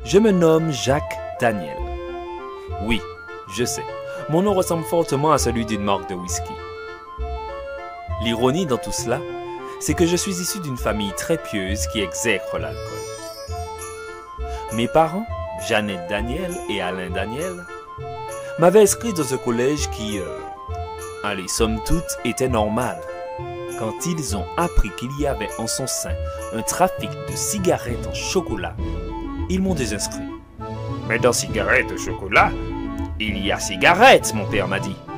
Je me nomme Jacques Daniel. Oui, je sais, mon nom ressemble fortement à celui d'une marque de whisky. L'ironie dans tout cela, c'est que je suis issu d'une famille très pieuse qui exècre l'alcool. Mes parents, Jeannette Daniel et Alain Daniel, m'avaient inscrit dans un collège qui, allez, somme toute, était normal. Quand ils ont appris qu'il y avait en son sein un trafic de cigarettes en chocolat, ils m'ont désinscrit. Mais dans cigarettes au chocolat, il y a cigarettes, mon père m'a dit.